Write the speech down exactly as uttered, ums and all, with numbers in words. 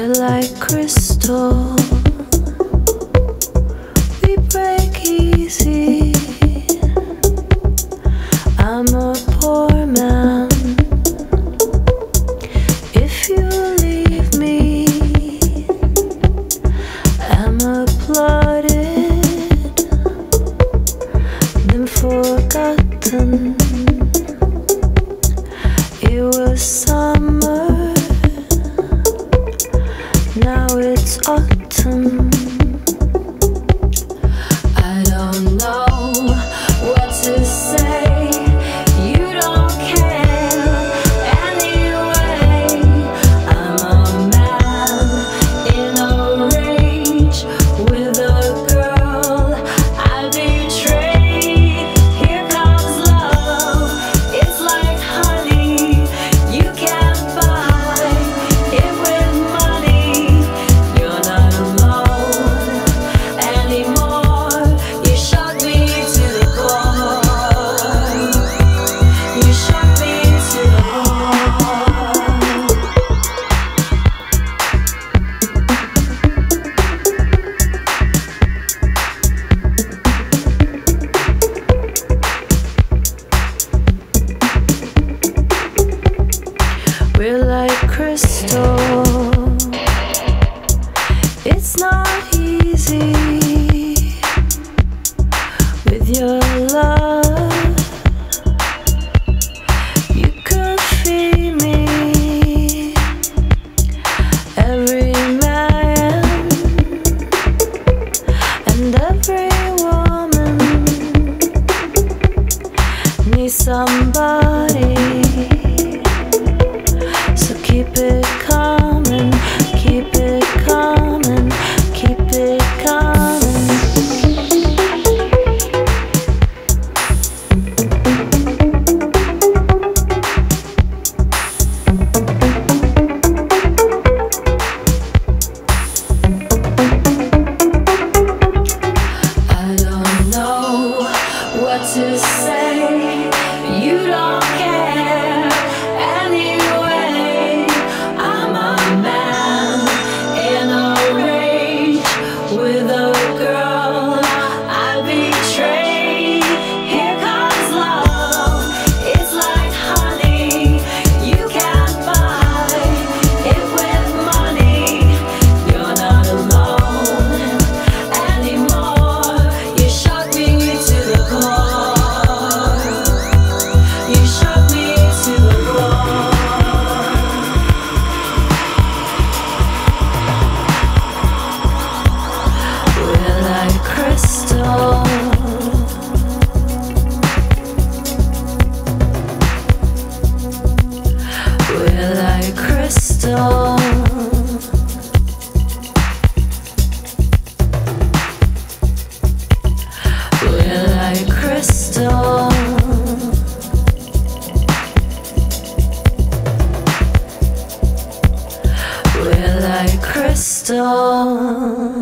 We're like crystal, we break easy. I'm a poor man. If you leave me, I'm applauded, then forgotten. It was summer, now it's autumn. I don't know what to say. You don't care anyway. I'm a man in a rage with a girl I betrayed. Here comes love, it's like honey. You can't buy it with money. You're not alone anymore. You shock me to the core. You shock me to the core. We're like crystal. It's not easy with your love. You could feed me, every man and every woman needs somebody. So keep it coming, keep it coming, keep it coming. I don't know what to say. You don't care anyway. I'm a man in a rage with a girl I betrayed. Here comes love, it's like honey. You can't buy it with money. You're not alone anymore. You shock me to the core. You shock me to the core. We're like crystal. We're like crystal. We're like crystal. We're like crystal.